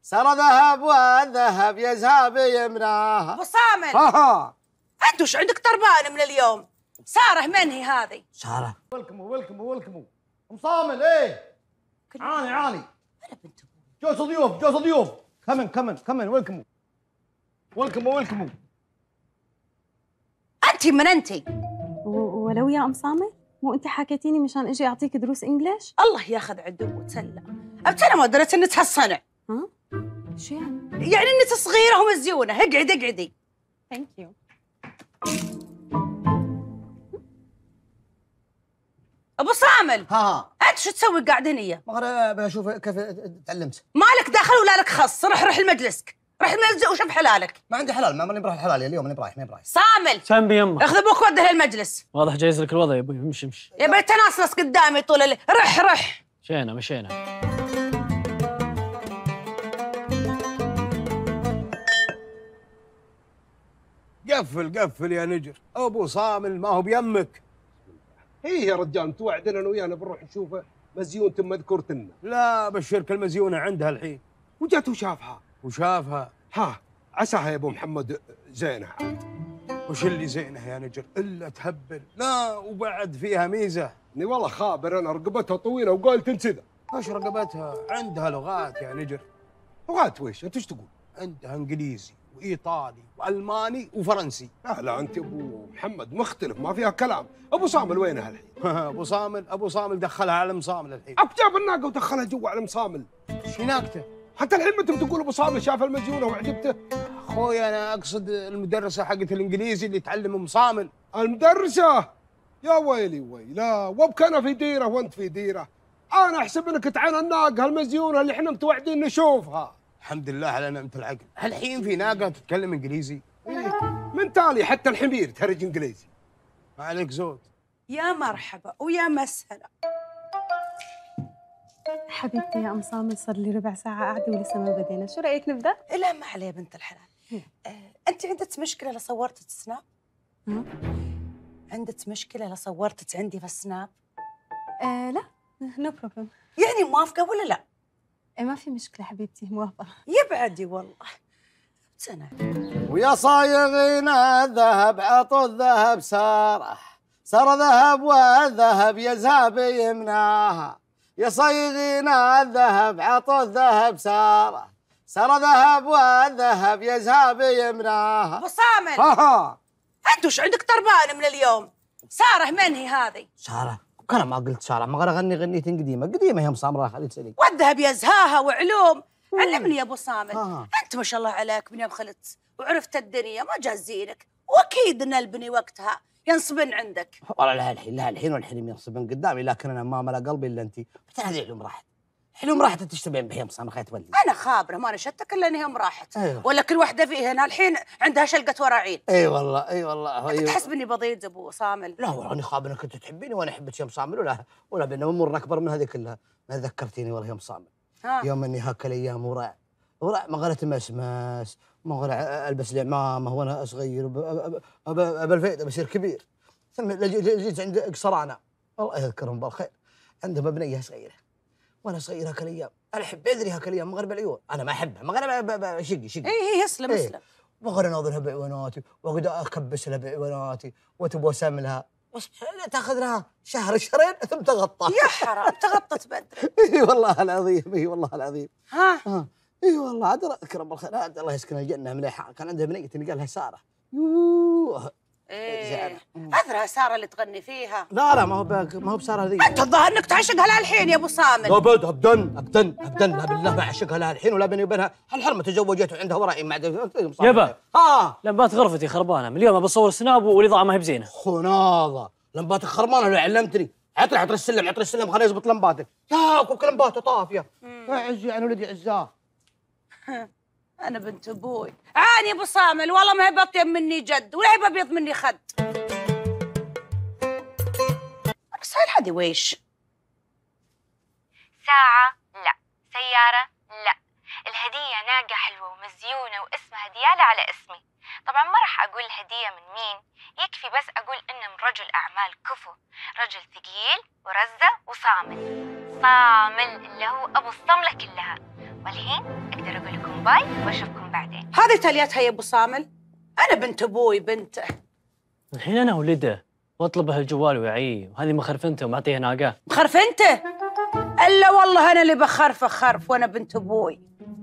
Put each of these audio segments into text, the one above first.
سر ذهب والذهب يذهب يمناها. ابو صامل ها انت وش عندك طربان من اليوم؟ ساره من هي هذه؟ ساره ويلكم ام صامل. ايه عاني انا بنت جوز ضيوف كمن ويلكم. انت من انت؟ ولو يا ام صامل مو انت حكيتيني مشان اجي اعطيك دروس انجليش؟ الله ياخذ عدو وتسلى. انا ما دريت انك هالصنع. ها؟ شو يعني؟ يعني انك صغيره ومزيونه. اقعدي. ثانك يو. ابو صامل ها انت شو تسوي قاعد هنيه؟ ما بشوف كيف تعلمت. مالك داخل ولا لك خص؟ روح لمجلسك، روح المجلس وشوف حلالك. ما عندي حلال، ماني برايح الحلال اليوم، ماني برايح. صامل سام بيمه، اخذ ابوك وده للمجلس. واضح جايز لك الوضع يا ابوي. امشي يا بنت تناصلص قدامي طول الليل. روح. مشينا. قفل يا نجر. ابو صامل ما هو بيمك. يا رجال متوعدنا انا ويانا بنروح نشوفه مزيونة مذكورة لنا. لا بالشركه المزيونه عندها الحين. وجت وشافها. ها عساها يا ابو محمد زينه. وش اللي زينه يا نجر الا تهبل؟ لا وبعد فيها ميزه. اني والله خابر انا رقبتها طويله وقلت انسدى. ايش رقبتها؟ عندها لغات يا نجر. لغات ويش؟ انت ايش تقول؟ عندها انجليزي وايطالي والماني وفرنسي. لا انت ابو محمد مختلف، ما فيها كلام. ابو صامل وينها الحين؟ ابو صامل دخلها على ام صامل الحين. جاب الناقه ودخلها جوا على ام صامل. ايش ناقته؟ حتى الحين ما انتم تقول ابو صامل شاف المزيونه وعجبته. اخوي انا اقصد المدرسه حقت الانجليزي اللي تعلم ام صامل. المدرسه؟ يا ويلي ويلا، وابك انا في ديره وانت في ديره. انا احسب انك تعين الناقه المزيونه اللي احنا متوعدين نشوفها. الحمد لله على نعمه العقل. الحين في ناقه تتكلم انجليزي؟ إيه؟ من تالي حتى الحمير تهرج انجليزي. ما عليك زود. يا مرحبا ويا مسهلا. حبيبتي يا ام صامل صار لي ربع ساعه قاعده ولسه ما بدينا، شو رايك نبدا؟ لا ما عليه بنت الحلال. انت عندك مشكله لو صورتك سناب؟ عندك مشكله لو صورتك عندي في السناب؟ لا نو بروبلم. يعني موافقه ولا لا؟ ما في مشكله حبيبتي، موافقه. يبعدي والله. سنة ويا صايغين الذهب عطوا الذهب ساره، سر ذهب والذهب يذهب يمناها. يا صايغين الذهب عطوا الذهب ساره، سر ذهب والذهب يذهب يمناها. ابو صامل ها انت وش عندك طربان من اليوم؟ ساره من هي هذه؟ ساره انا ما قلت ساره، ما غير اغني غنية قديمه يا ام سمراء. خليك تسالي والذهب يزهاها وعلوم. علمني يا ابو صامل. انت ما شاء الله عليك من يوم خلت وعرفت الدنيا ما جازينك، واكيد ان البني وقتها ينصبن عندك. والله لا الحين والحين ينصبن قدامي، لكن انا ما ملا قلبي الا انت. بعدين هذه علوم راحت تشتبين بها يا ام سمراء. خليك تولي. انا خابره ما نشتك الا انها راحت. أيوة. ولا كل واحده فيهن الحين عندها شلقه وراعين. اي والله انت تحسب اني بضيج ابو صامل؟ لا والله اني خاب انك كنت تحبيني وانا احبك يا ام صامل، ولا بينا امور اكبر من هذه كلها. ما ذكرتيني والله يا ام صامل. يوم اني هاك الايام ورع ما غيرت مسماس، ما غير البس العمامه وانا صغير بالفيد بصير كبير. ثم جيت عند قصرانه الله يذكرهم بالخير، عندهم بنيه صغيره وانا صغير هاك الايام. انا احب ادري هاك الايام مغرب العيون، انا ما احبها مغرب شقي. اي يسلم. وغير اناظرها بعيوناتي واقعد اكبس لها بعيوناتي واتبوسم لها، بس تاخذ لها شهر شهرين ثم تغطى. يا حرام تغطت بدري. اي والله العظيم. اي والله عاد اذكر بالخير. الله يسكنها الجنه مليحه. كان عندها بنيه قالها ساره. ايه اثرها ساره اللي تغني فيها. لا ما هو بساره ذي. انت الظاهر انك تعشقها للحين يا ابو صامل. ابدا لا بالله ما اعشقها لا الحين ولا بيني وبينها. هالحرمه تزوجت وعندها ورائي مع يبا. لمبات غرفتي خربانه من اليوم بصور سناب والاضاءه ما هي بزينه. خناظه لمباتك خربانه لو علمتني. عطر السلم خليه يزبط لمباتك. يا كل لمباته طافيه. عزي عن ولدي عزاه. أنا بنت أبوي. عاني أبو صامل والله ما هي بطيب مني جد ولا هي ببيض مني خد. أكسل هذه ويش؟ ساعة لا، سيارة لا، الهدية ناقة حلوة ومزيونة واسمها ديالة على اسمي. طبعا ما راح أقول الهدية من مين، يكفي بس أقول إنه من رجل أعمال كفو، رجل ثقيل ورزة وصامل. صامل اللي هو أبو الصملة كلها، والحين أقدر أقول لكم باي وأشوفكم بعدين. هذه تالياتها يا أبو صامل، أنا بنت أبوي بنته. الحين أنا ولده واطلبه الجوال ويعيه، وهذه مخرفنته ومعطيها ناقة. مخرفنته؟ إلا والله أنا اللي بخرفه خرف وأنا بنت أبوي.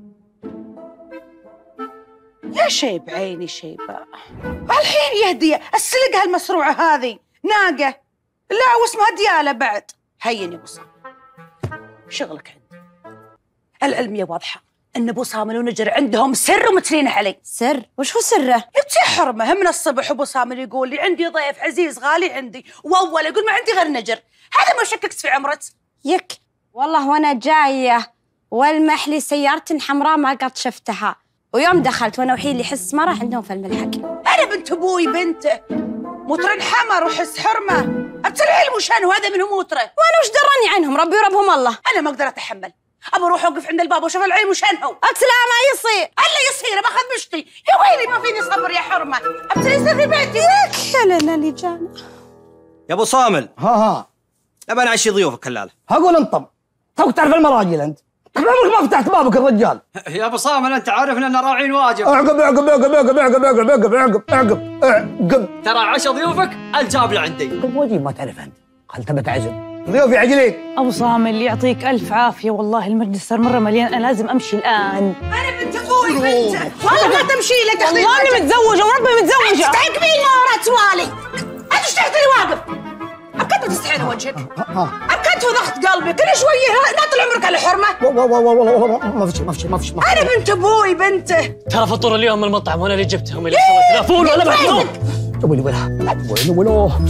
يا شيب عيني شيبة، الحين يهدي السلق هالمسروعة هذه ناقة، لا واسمها ديالة بعد. هين يا أبو صامل، شغلك عندي. العلمية واضحة ان ابو صامل ونجر عندهم سر ومترين علي. سر؟ وش هو سره؟ يا حرمه، من الصبح ابو صامل يقول لي عندي ضيف عزيز غالي عندي، واول يقول ما عندي غير نجر. هذا ما شككت في عمرك؟ يك والله وانا جايه والمح لي سيارة حمراء ما قد شفتها، ويوم دخلت وانا وحيد اللي حس مرة عندهم في الملحق. انا بنت ابوي بنته، مطرن حمر وحس حرمه، العلم وشانه هذا منهم موتره. وانا وش دراني عنهم؟ ربي وربهم الله. انا ما اقدر اتحمل، ابى اروح اوقف عند الباب واشوف العلم وشانه. اقسلا ما يصير. الا يصير، باخذ بشتي. يا ويلي ما فيني صبر يا حرمه، ابتدي يصير في بيتي. كلنا اللي جانا. يا ابو صامل، ها ابى نعشي ضيوفك كلاله. هقول انطم، توك تعرف المراجل انت عمرك ما فتحت بابك الرجال. يا ابو صامل انت عارفنا ان راعين واجب. اعقب اعقب اعقب اعقب اعقب اعقب اعقب اعقب اعقب اعقب. ترى عشا ضيوفك الجاب لعندي. الواجب ما تعرف انت، خل تبت عزم. ضيوفي عجلين. ابو صامل يعطيك الف عافيه، والله المجلس صار مره مليان، انا لازم امشي الان. انا بنت ابوي بنته، والله ما تمشي لك. والله انا متزوجه وربي متزوجه. انت تعقبين ورا توالي، انت ايش تحتري واقف؟ ابكت تستحين وجهك، ابكت وضغط قلبي كل شويه لا طول عمرك على حرمه. والله ما في شيء. انا بنت ابوي بنته. ترى فطور اليوم من المطعم وانا اللي جبتهم، اللي سويت لا فول ولا محلول. يا ويلي ويلها،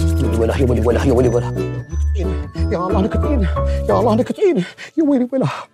يا ويلي ويلها، يا الله نكتين، يا الله نكتين، يا ويلي ويلها.